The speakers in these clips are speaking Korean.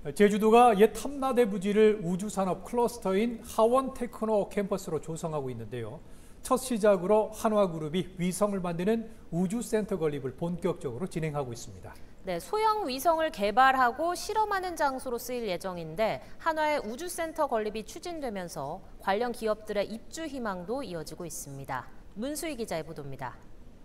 제주도가 옛 탐나대 부지를 우주산업 클러스터인 하원 테크노 캠퍼스로 조성하고 있는데요. 첫 시작으로 한화그룹이 위성을 만드는 우주센터 건립을 본격적으로 진행하고 있습니다. 네, 소형 위성을 개발하고 실험하는 장소로 쓰일 예정인데 한화의 우주센터 건립이 추진되면서 관련 기업들의 입주 희망도 이어지고 있습니다. 문수희 기자의 보도입니다.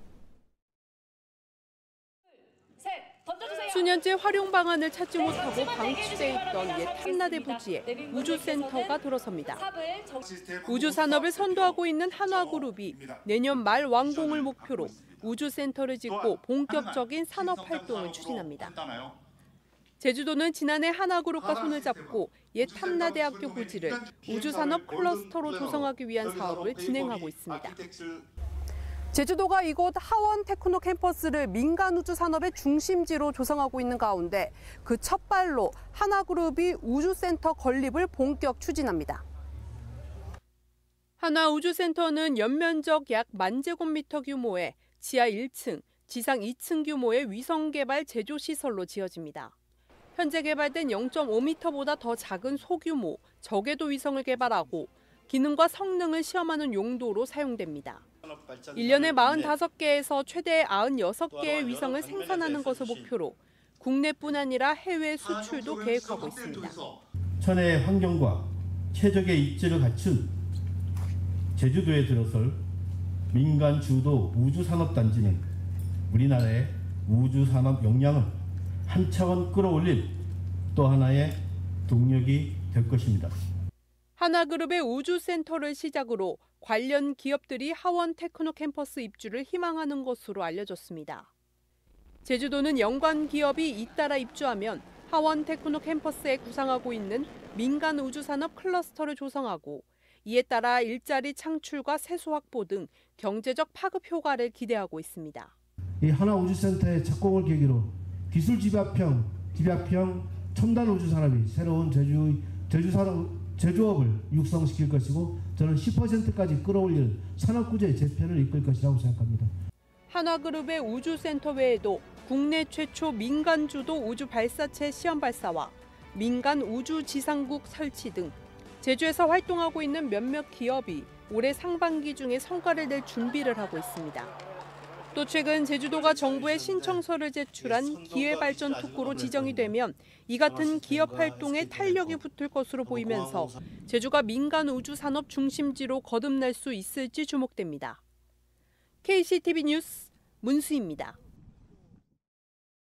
수년째 활용 방안을 찾지 못하고 방치돼 있던 옛 탐나대 부지에 우주센터가 들어섭니다. 우주산업을 선도하고 있는 한화그룹이 내년 말 완공을 목표로 우주센터를 짓고 본격적인 산업활동을 추진합니다. 제주도는 지난해 한화그룹과 손을 잡고 옛 탐나대학교 부지를 우주산업 클러스터로 조성하기 위한 사업을 진행하고 있습니다. 제주도가 이곳 하원 테크노 캠퍼스를 민간 우주 산업의 중심지로 조성하고 있는 가운데 그 첫 발로 한화그룹이 우주센터 건립을 본격 추진합니다. 한화우주센터는 연면적 약 10,000제곱미터 규모의 지하 1층, 지상 2층 규모의 위성 개발 제조 시설로 지어집니다. 현재 개발된 0.5m보다 더 작은 소규모 저궤도 위성을 개발하고 기능과 성능을 시험하는 용도로 사용됩니다. 1년에 45개에서 최대 96개의 위성을 생산하는 것을 목표로 국내뿐 아니라 해외 수출도 계획하고 있습니다. 천혜의 환경과 최적의 입지를 갖춘 제주도에 들어설 민간 주도 우주산업단지는 우리나라의 우주산업 역량을 한 차원 끌어올릴 또 하나의 동력이 될 것입니다. 한화그룹의 우주센터를 시작으로 관련 기업들이 하원 테크노 캠퍼스 입주를 희망하는 것으로 알려졌습니다. 제주도는 연관 기업이 잇따라 입주하면 하원 테크노 캠퍼스에 구상하고 있는 민간 우주산업 클러스터를 조성하고 이에 따라 일자리 창출과 세수 확보 등 경제적 파급 효과를 기대하고 있습니다. 이 한화우주센터의 착공을 계기로 기술 집약형 첨단 우주산업이 새로운 제조업을 육성시킬 것이고 저는 10%까지 끌어올릴 산업구조의 재편을 이끌 것이라고 생각합니다. 한화그룹의 우주센터 외에도 국내 최초 민간 주도 우주 발사체 시험 발사와 민간 우주 지상국 설치 등 제주에서 활동하고 있는 몇몇 기업이 올해 상반기 중에 성과를 낼 준비를 하고 있습니다. 또 최근 제주도가 정부에 신청서를 제출한 기회발전 특구로 지정이 되면 이 같은 기업 활동에 탄력이 붙을 것으로 보이면서 제주가 민간 우주 산업 중심지로 거듭날 수 있을지 주목됩니다. KCTV 뉴스 문수희입니다.